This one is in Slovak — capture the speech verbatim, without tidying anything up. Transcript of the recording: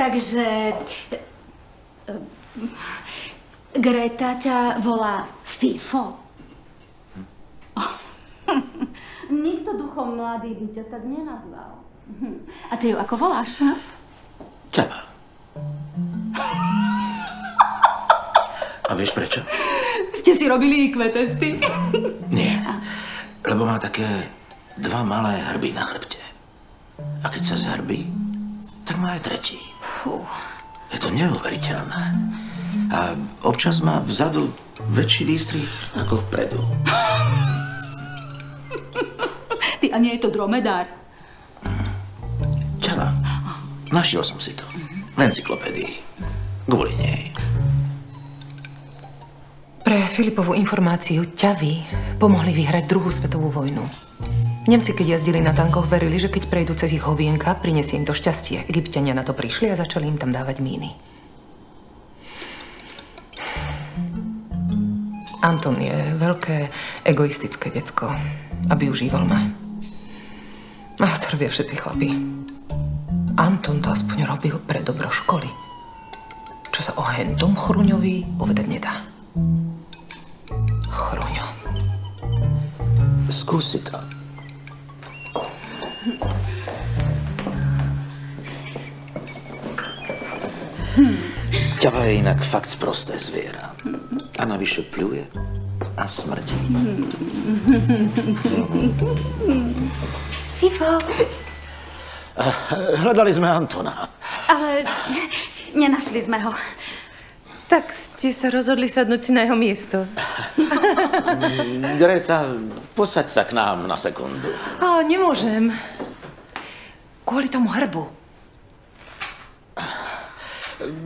Takže... Greta ťa volá Fifo. Hm. Oh. Nikto duchom mladý by ťa tak nenazval. A ty ju ako voláš? Hm? Ťava. A vieš prečo? Ste si robili í kvé testy? Nie, lebo má také dva malé hrby na chrbte. A keď sa zhrbí, tak má aj tretí. Fú. Je to neuveriteľné. A občas má vzadu väčší výstrih ako vpredu. Ty, a nie je to dromedár? Ťava. Našiel som si to. V encyklopédii. Kvôli nej. Pre Filipovú informáciu ťavy pomohli vyhrať druhú svetovú vojnu. Nemci, keď jazdili na tankoch, verili, že keď prejdú cez ich hovienka, prinesie im to šťastie. Egypťania na to prišli a začali im tam dávať míny. Anton je veľké egoistické decko a využíval ma. Ale to robia všetci chlapi. Anton to aspoň robil pre dobro školy. Čo sa o hentom Chruňovi povedať nedá. Chruňo. Skús si to. Ťava je inak fakt sprosté zviera. A navyše pľuje a smrdí. Fifo. Hľadali sme Antona. Ale nenašli sme ho. Tak ste sa rozhodli sadnúť si na jeho miesto. Greta, posaď sa k nám na sekundu. Á, nemôžem. Kvôli tomu hrbu.